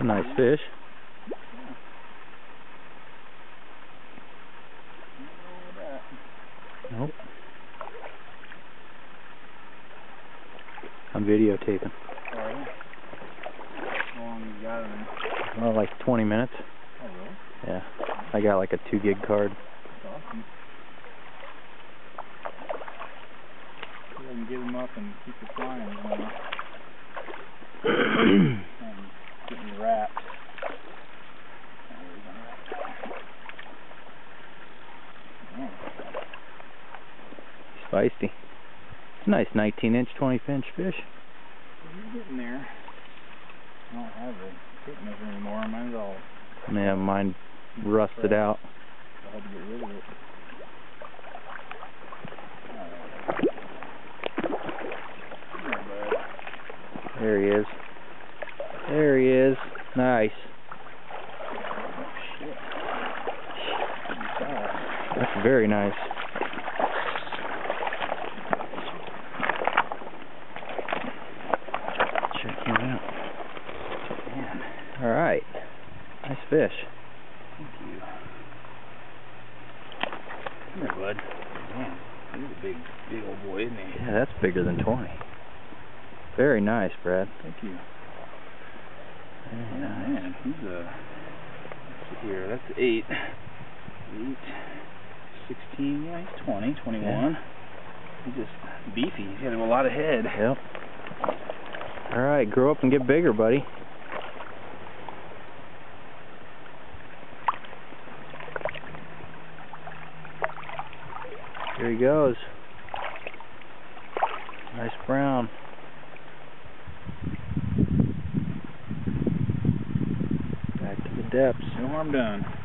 Nice fish. Nope. I'm videotaping. Alright. How long you got in there? Oh, like 20 minutes. Oh, really? Yeah. I got like a 2 gig card. That's awesome. Go ahead and get them up and keep the flying, and get me wrapped. Feisty. It's a nice 19-inch, 20-inch fish. He's getting there. I don't have a tape measure anymore. Mine's all... Yeah, mine rusted out. I had to get rid of it. There he is. There he is. Nice. That's very nice. Check him out. Man. Alright. Nice fish. Thank you. Come here, bud. Man, he's a big old boy, isn't he? Yeah, that's bigger than 20. Very nice, Brad. Thank you. Very nice. Man, he's let's see here, that's 8. 8, 16, yeah, he's 20, 21. Yeah. He's just beefy. He's got a lot of head. Yep. Alright, grow up and get bigger, buddy. Here he goes. Nice brown. Back to the depths. No harm done.